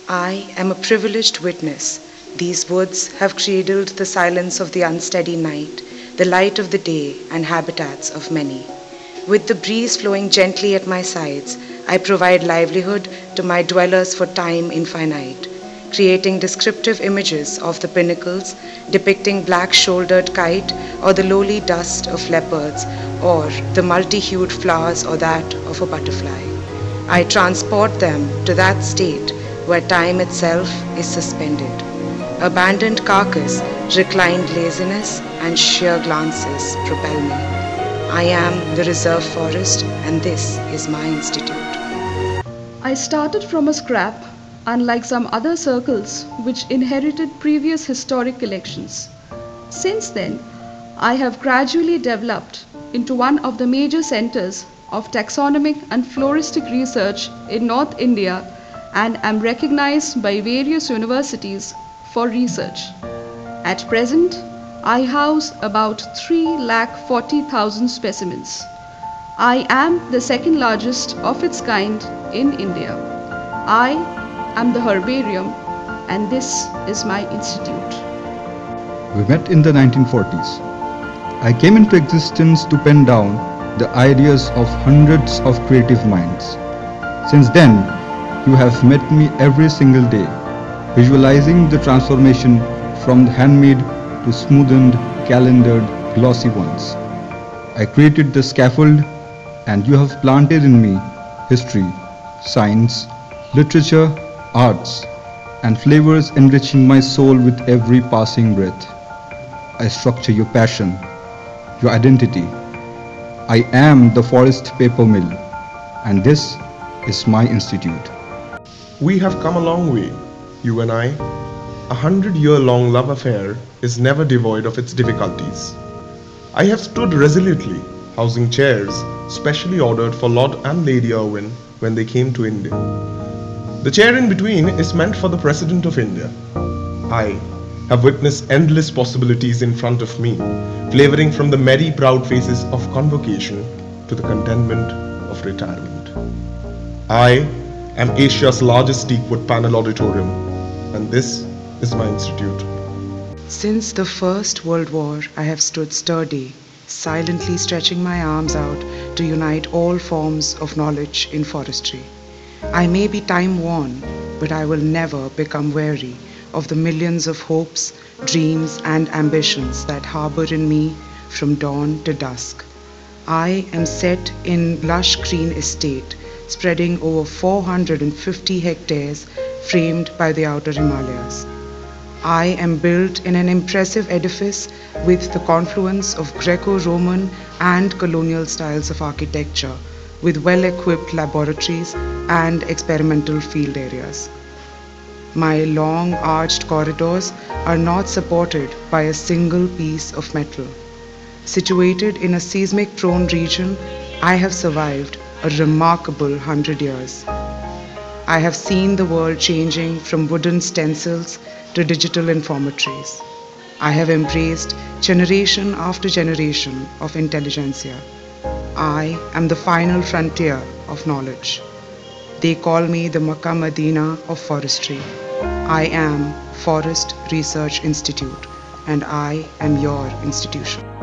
I am a privileged witness. These woods have cradled the silence of the unsteady night, the light of the day, and habitats of many. With the breeze flowing gently at my sides, I provide livelihood to my dwellers for time infinite, creating descriptive images of the pinnacles depicting black-shouldered kite or the lowly dust of leopards or the multi-hued flowers or that of a butterfly. I transport them to that state where time itself is suspended. Abandoned carcass, reclined laziness, and sheer glances propel me. I am the reserve forest, and this is my institute. I started from a scrap, unlike some other circles which inherited previous historic collections. Since then, I have gradually developed into one of the major centers of taxonomic and floristic research in North India and am recognized by various universities for research. At present, I house about 340,000 specimens. I am the second largest of its kind in India. I am the herbarium, and this is my institute. We met in the 1940s. I came into existence to pen down the ideas of hundreds of creative minds. Since then, you have met me every single day, visualizing the transformation from the handmade to smoothened, calendared, glossy ones. I created the scaffold, and you have planted in me history, science, literature, arts, and flavors enriching my soul with every passing breath. I structure your passion, your identity. I am the forest paper mill, and this is my institute. We have come a long way, you and I. 100-year-long love affair is never devoid of its difficulties. I have stood resolutely, housing chairs specially ordered for Lord and Lady Irwin when they came to India. The chair in between is meant for the President of India. I have witnessed endless possibilities in front of me, flavoring from the merry proud faces of convocation to the contentment of retirement. I am Asia's largest teakwood panel auditorium, and this is my institute. Since the First World War, I have stood sturdy, silently stretching my arms out to unite all forms of knowledge in forestry. I may be time-worn, but I will never become weary of the millions of hopes, dreams, and ambitions that harbor in me from dawn to dusk. I am set in lush green estate, spreading over 450 hectares, framed by the outer Himalayas. I am built in an impressive edifice with the confluence of Greco-Roman and colonial styles of architecture, with well-equipped laboratories and experimental field areas. My long arched corridors are not supported by a single piece of metal. Situated in a seismic-prone region, I have survived a remarkable 100 years. I have seen the world changing from wooden stencils to digital informatories. I have embraced generation after generation of intelligentsia. I am the final frontier of knowledge. They call me the Makkah Medina of forestry. I am Forest Research Institute, and I am your institution.